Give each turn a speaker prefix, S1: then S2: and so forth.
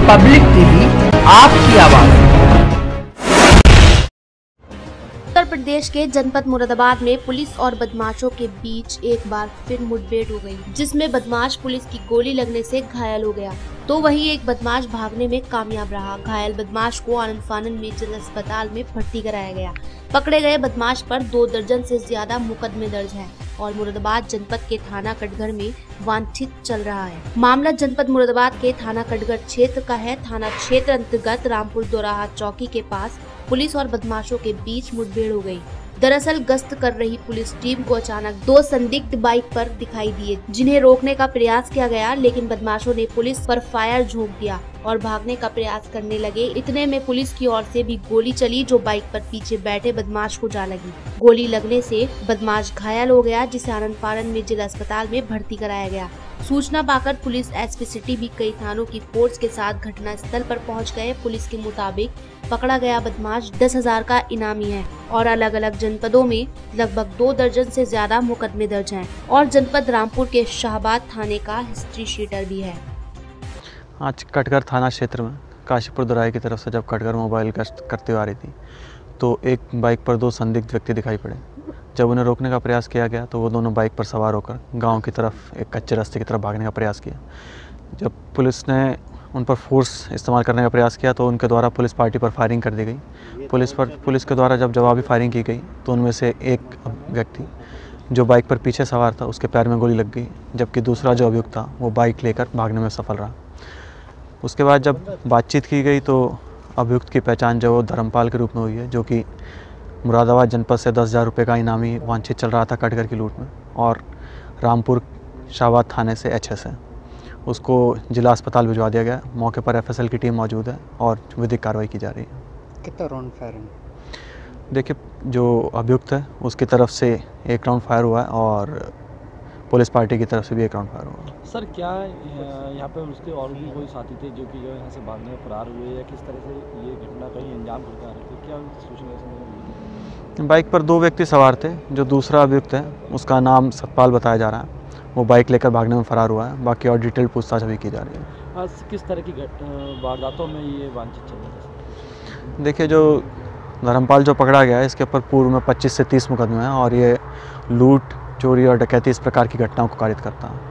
S1: Public TV, आपकी आवाज।
S2: उत्तर प्रदेश के जनपद मुरादाबाद में पुलिस और बदमाशों के बीच एक बार फिर मुठभेड़ हो गई, जिसमें बदमाश पुलिस की गोली लगने से घायल हो गया, तो वहीं एक बदमाश भागने में कामयाब रहा। घायल बदमाश को आनंद फानन में जिला अस्पताल में भर्ती कराया गया। पकड़े गए बदमाश पर 2 दर्जन से ज्यादा मुकदमे दर्ज हैं और मुरादाबाद जनपद के थाना कटघर में वांछित चल रहा है। मामला जनपद मुरादाबाद के थाना कटघर क्षेत्र का है। थाना क्षेत्र अंतर्गत रामपुर दोराहा चौकी के पास पुलिस और बदमाशों के बीच मुठभेड़ हो गई। दरअसल गश्त कर रही पुलिस टीम को अचानक 2 संदिग्ध बाइक पर दिखाई दिए, जिन्हें रोकने का प्रयास किया गया, लेकिन बदमाशों ने पुलिस पर फायर झोंक दिया और भागने का प्रयास करने लगे। इतने में पुलिस की ओर से भी गोली चली, जो बाइक पर पीछे बैठे बदमाश को जा लगी। गोली लगने से बदमाश घायल हो गया, जिसे आनंद फानन में जिला अस्पताल में भर्ती कराया गया। सूचना पाकर पुलिस एसपी सिटी भी कई थानों की फोर्स के साथ घटना स्थल पर पहुंच गए। पुलिस के मुताबिक पकड़ा गया बदमाश 10,000 का इनामी है और अलग अलग जनपदों में लगभग 2 दर्जन से ज्यादा मुकदमे दर्ज हैं और जनपद रामपुर के शाहबाद थाने का हिस्ट्री शीटर भी है।
S3: आज कटघर थाना क्षेत्र में काशीपुर दोराहे की तरफ से जब कटघर मोबाइल गश्त करते हुए आ रही थी, तो एक बाइक पर 2 संदिग्ध व्यक्ति दिखाई पड़े। जब उन्हें रोकने का प्रयास किया गया तो वो दोनों बाइक पर सवार होकर गांव की तरफ एक कच्चे रास्ते की तरफ भागने का प्रयास किया। जब पुलिस ने उन पर फोर्स इस्तेमाल करने का प्रयास किया तो उनके द्वारा पुलिस पार्टी पर फायरिंग कर दी गई। पुलिस के द्वारा जब जवाबी फायरिंग की गई तो उनमें से एक व्यक्ति जो बाइक पर पीछे सवार था, उसके पैर में गोली लग गई, जबकि दूसरा जो अभियुक्त था वो बाइक लेकर भागने में सफल रहा। उसके बाद जब बातचीत की गई तो अभियुक्त की पहचान जो वो धर्मपाल के रूप में हुई है, जो कि मुरादाबाद जनपद से 10,000 रुपये का इनामी वांछित चल रहा था कटघर की लूट में, और रामपुर शाहबाद थाने से HS है। उसको जिला अस्पताल भिजवा दिया गया। मौके पर FSL की टीम मौजूद है और विधिक कार्रवाई की जा रही है।
S4: कितना राउंड फायरिंग?
S3: देखिए, जो अभियुक्त है उसकी तरफ से 1 राउंड फायर हुआ है और पुलिस पार्टी की तरफ से भी 1 राउंड फायर हुआ।
S5: सर, क्या यहाँ पे उसके और भी कोई साथी थे जो कि यहाँ से भागने में फरार हुए, या किस तरह से ये घटना कहीं अंजाम करके आ रहे थे? क्या सूचना मिली?
S3: बाइक पर 2 व्यक्ति सवार थे। जो दूसरा अभियुक्त है उसका नाम सतपाल बताया जा रहा है, वो बाइक लेकर भागने में फरार हुआ है। बाकी और डिटेल पूछताछ अभी की जा रही है।
S5: किस तरह की वारदातों में ये वांछित चल रहा है?
S3: देखिए, जो धर्मपाल जो पकड़ा गया है, इसके ऊपर पूर्व में 25 से 30 मुकदमे हैं और ये लूट, चोरी और डकैती इस प्रकार की घटनाओं को कारित करता है।